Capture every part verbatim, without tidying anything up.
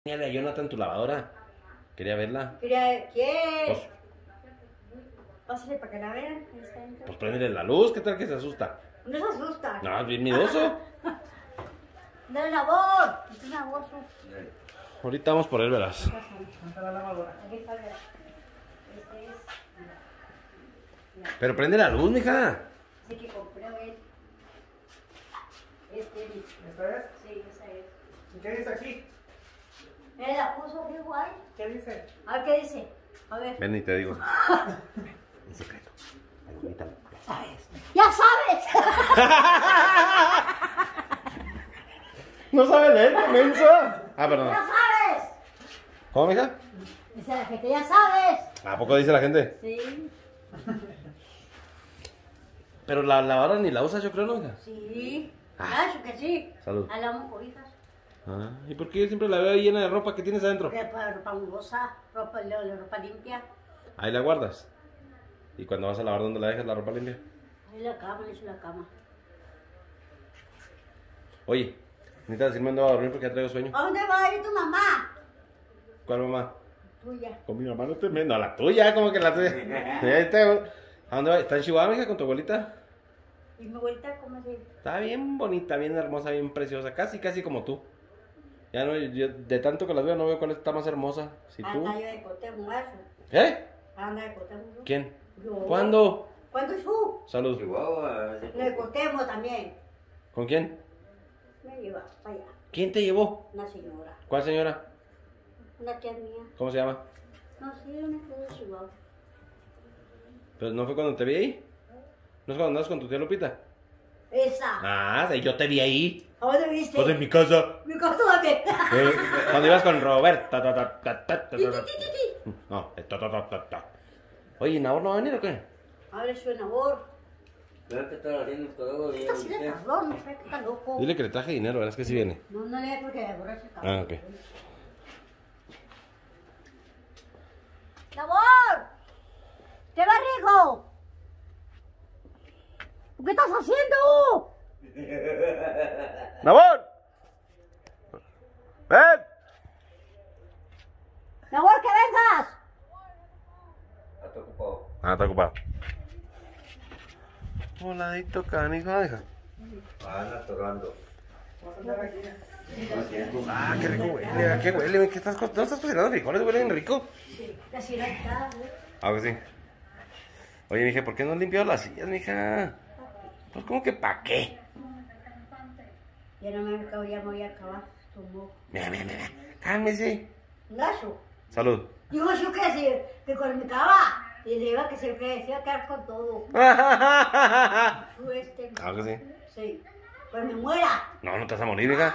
Mira, Jonathan, tu lavadora. Quería verla. Quería, ¿quién? Pues, Pásale para que la vean. pues préndele la luz, ¿qué tal que se asusta? No se asusta. No, es bien miedoso. Dale la voz. Es una voz. Ahorita vamos por él, verás. Aquí está la lavadora. Aquí está, mira. Este es. Mira. Pero prende la luz, mija. Así que compré hoy. Este es. ¿Esta es? Sí, esa es. ¿Y qué dice aquí? Mira, la puso bien guay. ¿Qué dice? A ver qué dice. A ver. Ven y te digo. En secreto. Ay, bonita. ¿Sabes? ¡Ya sabes! No sabe leer, menso. Ah, perdón. ¡Ya sabes! ¿Cómo, mija? Dice la gente, ¡ya sabes! ¿A poco dice la gente? Sí. Pero la lavadora ni la usas, yo creo, ¿no, mija? Sí. Ah. Claro que sí. Salud. Hablamos cobijas. Ah, ¿y por qué yo siempre la veo ahí llena de ropa que tienes adentro? Ropa, ropa mugrosa, ropa, la, la ropa limpia. Ahí la guardas. ¿Y cuando vas a lavar, dónde la dejas la ropa limpia? Ahí la cama, le echo la cama. Oye, necesitas decirme dónde voy a dormir porque ya traigo sueño. ¿A dónde va a ir tu mamá? ¿Cuál mamá? Tuya. Con mi mamá no te meto. No, la tuya, como que la tuya. Ahí está. ¿A dónde va? ¿Está en Chihuahua, mija, con tu abuelita? Y mi vuelta, ¿cómo se...? Está bien bonita, bien hermosa, bien preciosa. Casi, casi como tú. Ya no, yo de tanto que las veo no veo cuál está más hermosa. Si tú. Anda yo de cote muerto. ¿Eh? Anda de cote muerto. ¿Quién? Yo. ¿Cuándo? ¿Cuándo es tú? Salud. Chihuahua. Le cotemos también. ¿Con quién? Me lleva para allá. ¿Quién te llevó? Una señora. ¿Cuál señora? Una tía mía. ¿Cómo se llama? No sé, una que de Chihuahua. ¿Pero no fue cuando te vi ahí? ¿No es cuando andabas con tu tía Lupita? Esa. Ah, sí, yo te vi ahí. ¿A dónde viste? Pues en mi casa. Mi casa también. Eh, cuando ibas con Roberta. Ta, ta, ta, ta, ta, ta, Ti, ta. ti, ti, ti. No, eh, ta, ta, ta, ta, ta. Oye, ¿Nabor no va a venir o qué? Abre su enabor. Veo que está haciendo todo ¿Qué bien. está haciendo el cabrón? No sé qué está loco. Dile que le traje dinero, verás que sí viene. No, no le porque le borracho el cabrón. Ah, ok. ¡Labor! ¡Te va rico! ¿Qué estás haciendo? ¡Nabor! ¡Ven! ¡Labor, que vengas! Está ocupado. Ah, está ocupado. Voladito canijo, hija. Anda atorando. ¿Vas a andar aquí? Ah, qué rico huele, ¿a qué huele? ¿Qué estás, co- ¿No estás cocinando frijoles? ¿Huelen rico? Sí, casi no está, ¿eh? Ah, que sí. Oye, mija, ¿por qué no has limpiado las sillas, mija? Pues, ¿cómo que pa' qué? Ya no me acabo, ya me voy a acabar. Tomó. Mira, mira, mira. Cálmese. Gacho. Salud. Dijo yo que, se, que con mi cava. Y le iba que se, que se iba a quedar con todo. Ah, Tú este. que sí. Sí. Pues me muera. No, no te vas a morir, mija.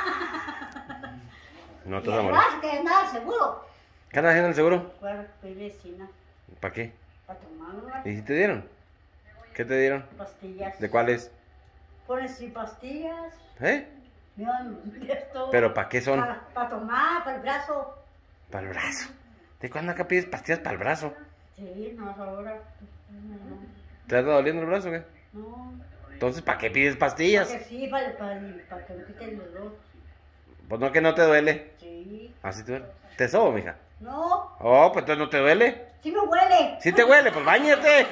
No te Y vas a morir. además que nada seguro. ¿Qué andas haciendo en el seguro? Bueno, pues vecina. ¿Para qué? Para tomar unas ¿Y si te dieron? ¿Qué te dieron? pastillas. ¿De cuáles? Pones sí pastillas. ¿Eh? Yo, esto, ¿Pero para qué son? Para, para tomar, para el brazo. Para el brazo. ¿De cuándo acá pides pastillas para el brazo? Sí, no, ahora. No, ¿Te está doliendo el brazo o qué? no. Entonces, ¿para qué pides pastillas? Porque sí, para, para, para que me quite el dolor. Pues no, que no te duele. Sí. Así te duele. ¿Te sobo, mija? No, Oh, pues entonces no te duele. sí me huele. Si te huele, pues bañate.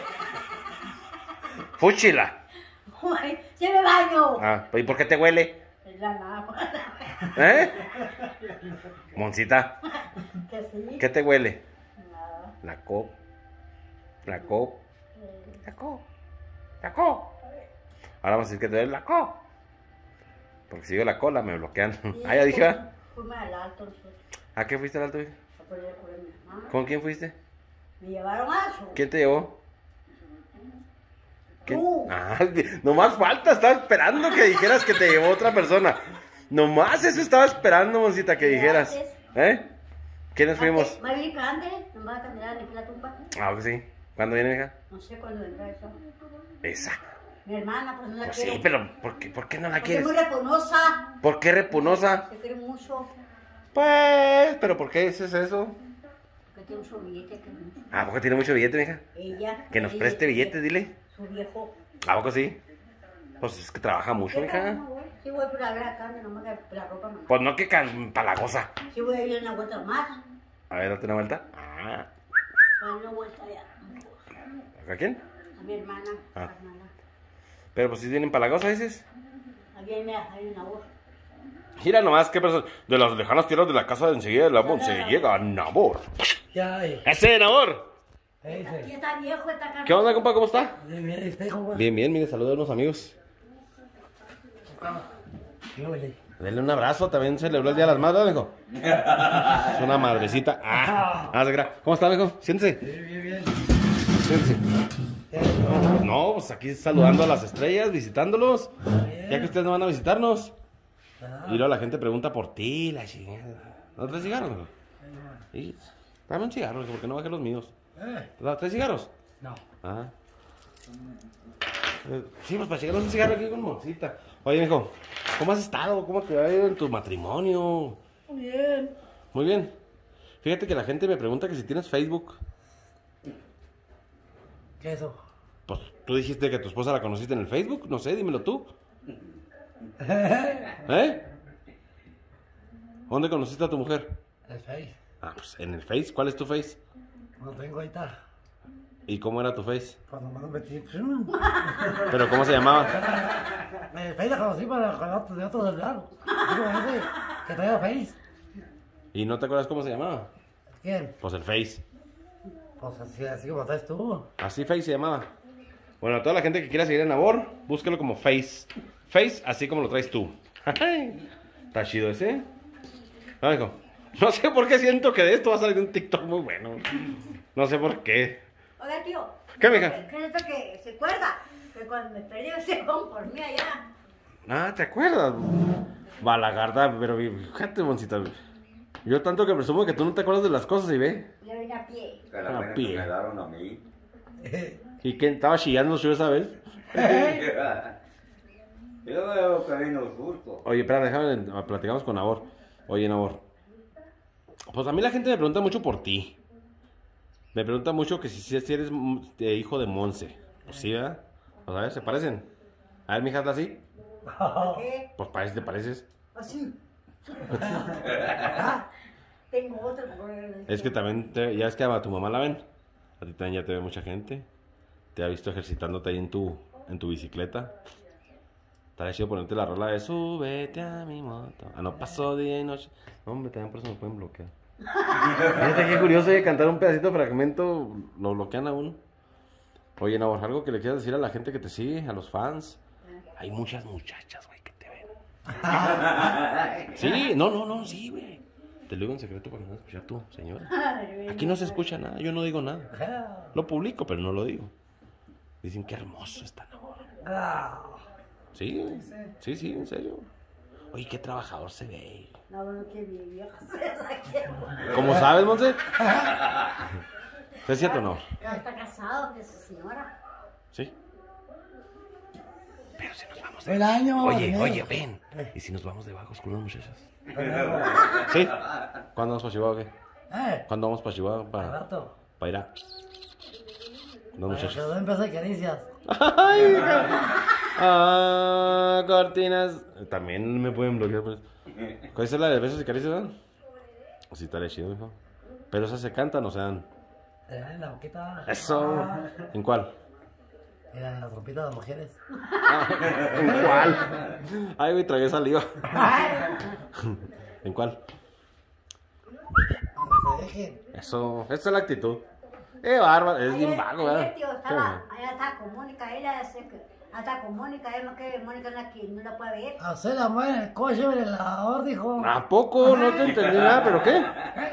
Fúchila. Sí me baño. Ah, ¿y por qué te huele? Es la nada. ¿Eh? Moncita, Que sí. ¿qué te huele? Nada. La cop. La cop. Eh, La cop. La cop. Ahora vamos a decir que te duele la cop. Porque si yo la cola me bloquean. sí, Ah, ya dije, pues, ¿verdad? Fuimos al alto nosotros. ¿A qué fuiste al alto, hija? A poner el culo de mi mamá. ¿Con quién fuiste? Me llevaron a eso. ¿Quién te llevó? ¿Quién? Tú. Ah, nomás falta, estaba esperando que dijeras que te llevó otra persona. Nomás eso estaba esperando, Moncita, que dijeras. ¿Eh? ¿Quiénes fuimos? Va a venir Cande, nos va a candelar aquí la tumba. Ah, que sí. ¿Cuándo viene, hija? No sé cuándo vendrá eso. Esa. Mi hermana, pues no la Pues quiero. sí, pero ¿por qué, por qué no la Porque es quieres? muy repunosa. ¿Por qué repunosa? Se quiere mucho. Pues, pero ¿por qué dices eso? Porque tiene mucho billete. Que mucho. ¿A poco tiene mucho billete, mija? Ella. Que nos ella, preste ella, billetes, dile. Su viejo. ¿A poco sí? Pues es que trabaja mucho, ¿Qué mija. trabajo, güey? Sí voy por a ver acá, nomás que la ropa nomás. Pues no que palagosa. Sí voy a ir una vuelta más. A ver, date una vuelta. Ah. Voy a dar una vuelta allá. ¿A quién? A mi hermana. Ah. A mi hermana. Pero pues si tienen palagosa, dices. Aquí hay, mira, hay una voz. Mira nomás qué persona. De las lejanas tierras de la casa de enseguida de la Monse llega Nabor. Ya hay. ¡Ese Nabor! Ahí Aquí se. está viejo, está cansado. ¿Qué onda, compa? ¿Cómo está? Bien, bien, ¿y usted cómo va? Bien, bien, mire, saluda a unos amigos. Yo, oye. Denle un abrazo, también celebró el Día de las Madres, mijo. Es una madrecita. Ah, ah, se crea. ¿Cómo está, mijo? Siéntese. Bien, bien, bien. Siéntese. Eh, No, pues aquí saludando a las estrellas, visitándolos. Ya que ustedes no van a visitarnos. ah, Y luego la gente pregunta por ti, la chingada. ¿No traes cigarros, mijo? Sí. Dame un cigarro, mijo, porque no bajé los míos. eh, ¿Traes cigarros? No. Ah. Eh, Sí, pues para llegar un cigarro aquí con Moncita. Oye, mijo, ¿cómo has estado? ¿Cómo te ha ido en tu matrimonio? Muy bien. Muy bien. Fíjate que la gente me pregunta que si tienes Facebook. ¿Qué es eso? Pues tú dijiste que tu esposa la conociste en el Facebook. No sé, dímelo tú. ¿Eh? ¿Dónde conociste a tu mujer? El Face. Ah, pues en el Face. ¿Cuál es tu Face? No tengo ahorita. ¿Y cómo era tu Face? Cuando me lo metí. ¿Pero cómo se llamaba? El Face la conocí para con otro de otro celular. Digo, ese que traía Face. ¿Y no te acuerdas cómo se llamaba? ¿Quién? Pues el Face. Pues así, así como traes tú. Así Face se llamaba. Bueno, a toda la gente que quiera seguir a Nabor, búsquelo como Face. Face, así como lo traes tú. Está chido ese. Ah, hijo. No sé por qué siento que de esto va a salir un TikTok muy bueno. No sé por qué. Oiga, tío. ¿Qué, mija? ¿Qué es esto que se acuerda? Que cuando me perdí ese con por mí allá. Ah, ¿te acuerdas? Balagarda, pero fíjate, Moncita. Yo tanto que presumo que tú no te acuerdas de las cosas y ve. Yo vine a pie. Que la A pena pie. que me daron a mí. ¿Y quién estaba chillando yo esa vez? Y luego veo que vino el susto. Oye, espera, déjame, platicamos con Nabor. Oye, Nabor. Pues a mí la gente me pregunta mucho por ti. Me pregunta mucho que si, si eres mm, eh, hijo de Monse. Pues sí, ¿verdad? Pues a ver, ¿se parecen? A ver, mi hija, ¿está así? ¿Qué? Pues parece, ¿te pareces? Así. Tengo otro problema. Es que también, te- ya es que a tu mamá la ven. A ti también ya te ve mucha gente. Te ha visto ejercitándote ahí en tu, en tu bicicleta. Estaría chido ponerte la rola de súbete a mi moto. Ah, no pasó día y noche. Hombre, también por eso me pueden bloquear. Fíjate qué curioso, de cantar un pedacito de fragmento, lo bloquean a uno. Oye, Nabor, algo que le quieras decir a la gente que te sigue, a los fans. Hay muchas muchachas, güey, que te ven. Sí, no, no, no, sí, güey. Te lo digo en secreto para que no escuchar tú, señora. Aquí no se escucha nada, yo no digo nada. Lo publico, pero no lo digo. Dicen que hermoso está Nabor. Ah, Sí, sí, sí, en serio. Oye, qué trabajador se ve. No, bueno, que mi vieja se ¿Cómo sabes, Monse? ¿Es cierto o no? está casado, que es su señora. Sí. Pero si nos vamos el año. Oye, dinero. oye, ven. ¿Y si nos vamos de vagos con unas muchachas? ¿Sí? ¿Cuándo vamos para Chihuahua o qué? Eh, ¿Cuándo vamos para Chihuahua al para, rato. para ir a... Unas Para que muchachas. no empiece a caricias. Ay, hija. Ah, cortinas. También me pueden bloquear. Pues. ¿Cuál es la de besos y caricias, dan? Sí, estaría chido, hijo. Pero esas se cantan o se dan. Te dan en la boquita. Eso. ¿En cuál? Mira, en la trompita de las mujeres. ¿En cuál? Ay, güey, tragué saliva. ¿En cuál? Cuando se dejen. Eso, esa es la actitud. Eh, bárbaro, es bien Ayer- vago, ¿verdad? ayer, tío, estaba, allá está con Mónica, ella sé que hasta con Mónica, es más que Mónica no, aquí, no la puede ver. Hacer la mujer en el coche, en el helador, dijo. ¿A poco? No te entendí nada, ¿pero qué?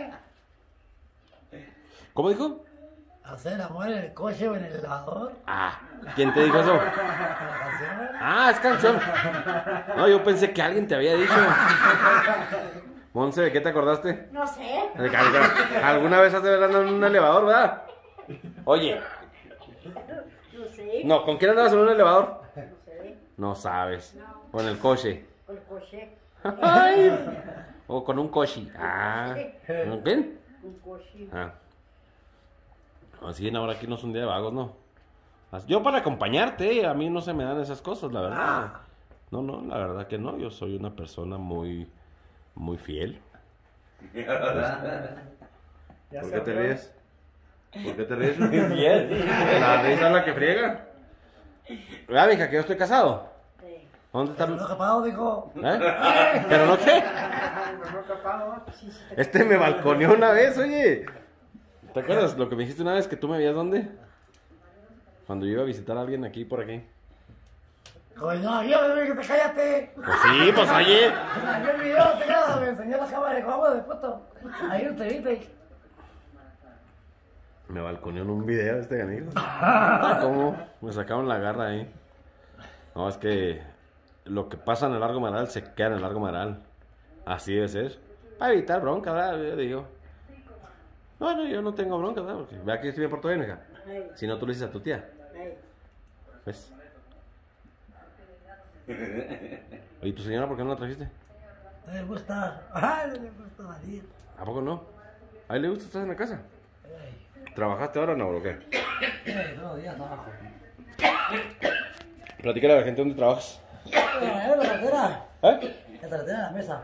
¿Cómo dijo? Hacer la mujer en el coche o en el helador. Ah, ¿quién te dijo eso? La canción. Ah, es canción. No, yo pensé que alguien te había dicho. Monse, ¿de qué te acordaste? No sé. De que alguna- ¿Alguna vez has de haber andado en un elevador, verdad? Oye, No sé. no, ¿con quién andabas en un elevador? No sé. No sabes. O en el coche. Con el coche. Ay. O con un coche. Ah. ¿Con quién? Con coche. Ah. Así en ahora aquí no es un día de vagos, ¿no? Yo para acompañarte, a mí no se me dan esas cosas, la verdad. No, no, la verdad que no. Yo soy una persona muy, muy fiel. Ya ¿Por se qué te abrió. ríes? ¿Por qué te ríes? La risa es la que friega. ¿Verdad, mija, que yo estoy casado? Sí. ¿Dónde está? Pero no capado, dijo. ¿Eh? ¿Pero no qué? Pero no capado, ¿eh? Sí, sí, te- Este me balconeó una vez, oye. ¿Te acuerdas lo que me dijiste una vez que tú me veías dónde? Cuando yo iba a visitar a alguien aquí por aquí. Coño, yo me dije que te cállate. Pues sí, pues oye. Yo el video, te quedas, me enseñó la cámara de cómo de foto. Ahí no te viste. Me balconeó en un video este ganijo. ¿Cómo? Me sacaron la garra ahí. No, es que lo que pasa en el largo maral se queda en el largo maral. Así debe ser. Para evitar bronca, ¿verdad? Yo digo. Bueno, yo no tengo bronca, ¿verdad? Porque vea que estoy bien por todo bien, hija. Ay, Si no, tú le dices a tu tía. ay. ¿Ves? ¿Y tu señora por qué no la trajiste? No le gusta. Ay, no le gusta salir. ¿A poco no? ¿A él le gusta estar en la casa? Ay, ¿Trabajaste ahora o no, o qué? ay, todos los días trabajo. Platícale a la gente dónde trabajas. En la carretera. ¿Eh? En la carretera de la mesa.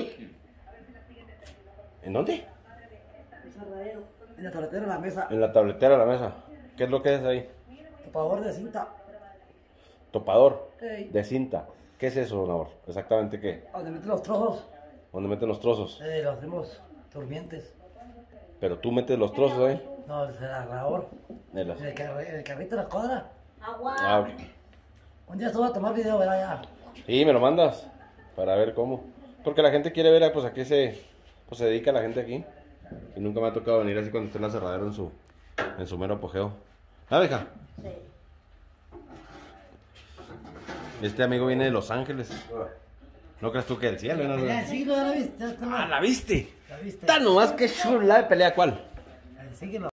¿En dónde? Desarradero. En la carretera de la mesa. En la tabletera de la mesa. ¿Qué es lo que es ahí? Topador de cinta. Topador Ey. de cinta. ¿Qué es eso, Nabor? ¿Exactamente qué? Donde meten los trozos. ¿Dónde meten los trozos? Eh, los hacemos durmientes. Pero tú metes los trozos ahí. No, es el agarrador. De las- En el, carri- en el carrito de la cuadra. Agua. Ah, ok. Un día estuve a tomar video, ¿verdad? Ya. Sí, me lo mandas para ver cómo. Porque la gente quiere ver, pues, a qué se, pues, se dedica la gente aquí. Y nunca me ha tocado venir así cuando esté en la cerradera en su, en su mero apogeo. ¿Ah, hija? Sí. Este amigo viene de Los Ángeles. ¿No crees tú que del cielo? ¿No? Ya, sí, no, ya la viste. Ya está. Ah, ¿la viste? La viste. Está nomás que chula de pelea, ¿cuál? Eh, síguelo.